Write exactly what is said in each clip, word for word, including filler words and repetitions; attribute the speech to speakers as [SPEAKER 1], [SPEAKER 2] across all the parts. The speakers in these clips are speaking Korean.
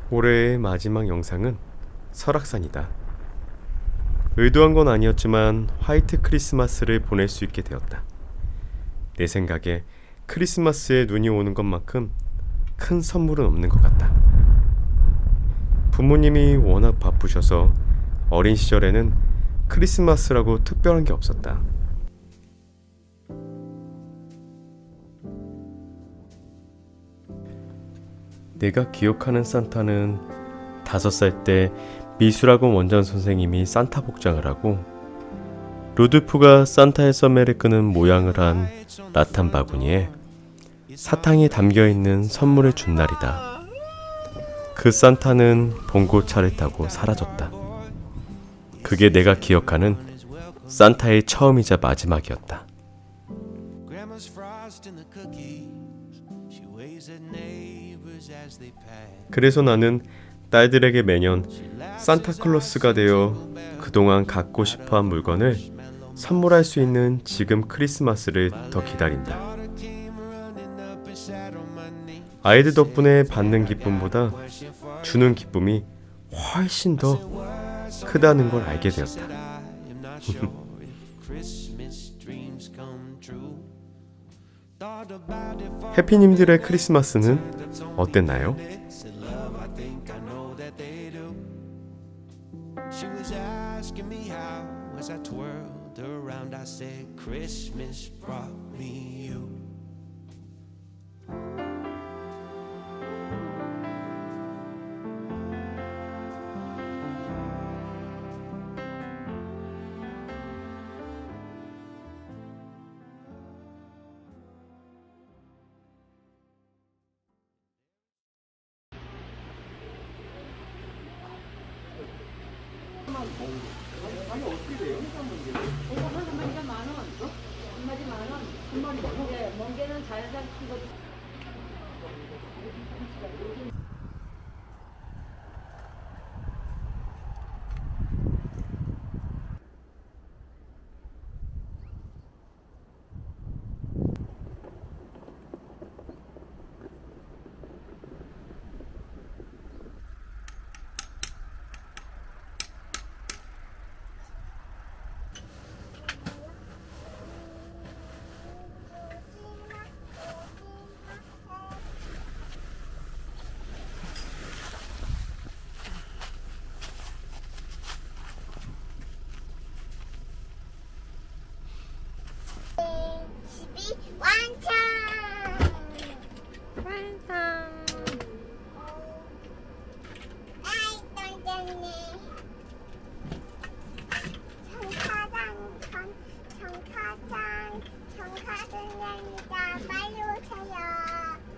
[SPEAKER 1] 올해의 마지막 영상은 설악산이다. 의도한 건 아니었지만 화이트 크리스마스를 보낼 수 있게 되었다. 내 생각에 크리스마스에 눈이 오는 것만큼 큰 선물은 없는 것 같다. 부모님이 워낙 바쁘셔서 어린 시절에는 크리스마스라고 특별한 게 없었다. 내가 기억하는 산타는 다섯 살 때 미술학원 원장 선생님이 산타 복장을 하고 루돌프가 산타의 썰매를 끄는 모양을 한 라탄 바구니에 사탕이 담겨있는 선물을 준 날이다. 그 산타는 봉고차를 타고 사라졌다. 그게 내가 기억하는 산타의 처음이자 마지막이었다. 그래서 나는 딸들에게 매년 산타클로스가 되어 그동안 갖고 싶어한 물건을 선물할 수 있는 지금 크리스마스를 더 기다린다. 아이들 덕분에 받는 기쁨보다 주는 기쁨이 훨씬 더 크다는 걸 알게 되었다. 해피님들의 크리스마스는 어땠나요?
[SPEAKER 2] 아니 어떻게 돼요? 이거 한 마리가 만 원, 한 마리 만 원, 한 마리 만 원. 네, 멍게는 자연산 큰 거.
[SPEAKER 3] 완성!
[SPEAKER 4] 완성!
[SPEAKER 3] 아이, 똥쟁네. 청카장, 청, 청카장, 청카장입니다. 빨리 오세요.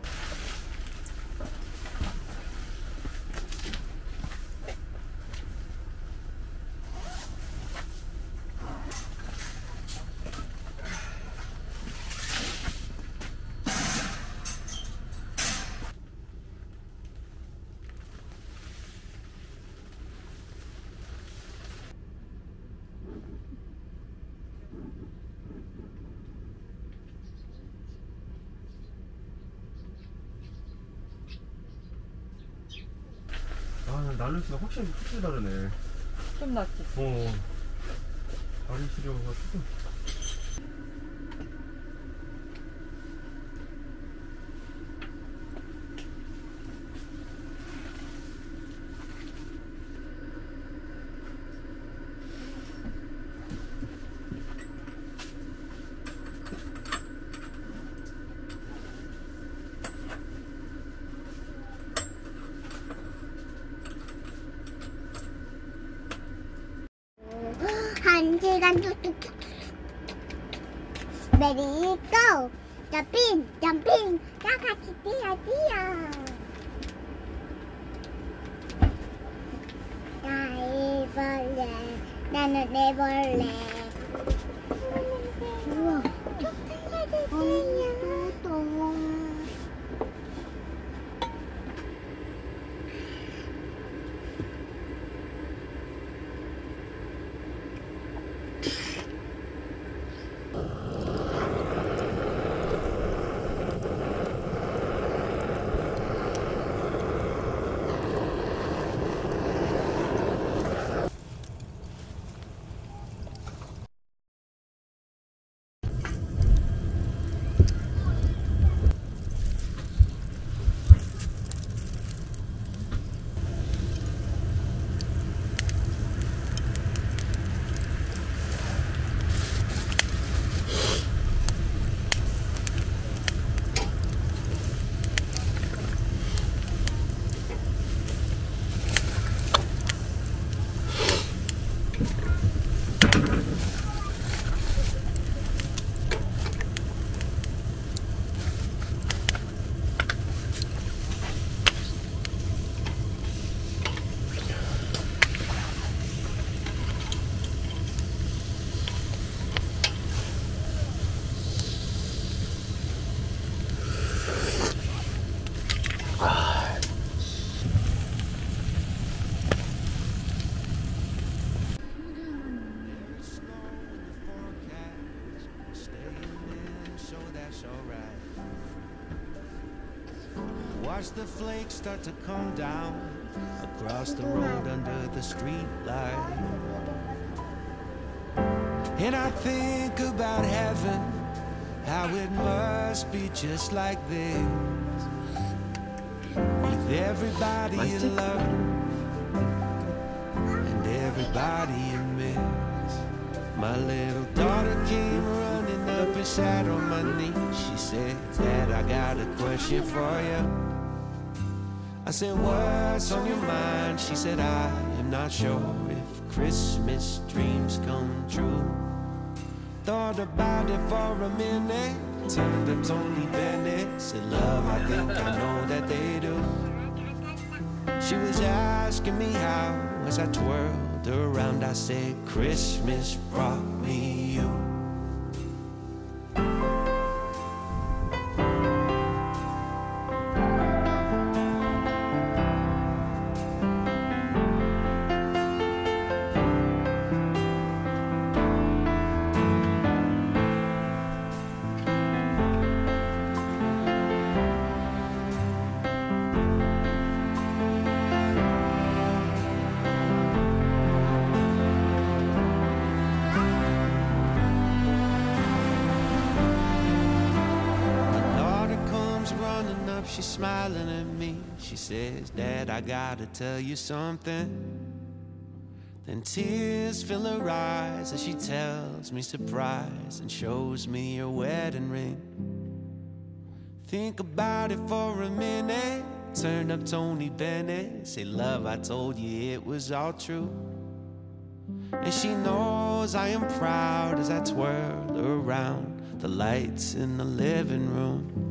[SPEAKER 1] 아, 날씨가 확실히 확실히 다르네.
[SPEAKER 4] 좀 낫지?
[SPEAKER 1] 어, 다리 시려가지고.
[SPEAKER 3] 한 시간 뚝뚝뚝. Ready, go! 점핑, 점핑. 다 같이 뛰어, 뛰어. 나 이벌레, 나는 내 벌레. 우와, 좀 살려주세요. 또, 또.
[SPEAKER 5] watch the flakes start to come down across the road under the street light. And I think about heaven, how it must be just like this, with everybody you love and everybody you miss. My little daughter came running up and sat on my knee. She said, Dad, I got a question for you. I said, what's on your mind? She said, I am not sure if Christmas dreams come true. Thought about it for a minute, turned to Tony Bennett, said, love, I think I know that they do. She was asking me how, as I twirled around, I said, Christmas brought me you. She's smiling at me. She says, Dad, I gotta tell you something. Then tears fill her eyes as she tells me surprise and shows me her wedding ring. Think about it for a minute, turn up Tony Bennett, say, love, I told you it was all true. And she knows I am proud as I twirl around the lights in the living room.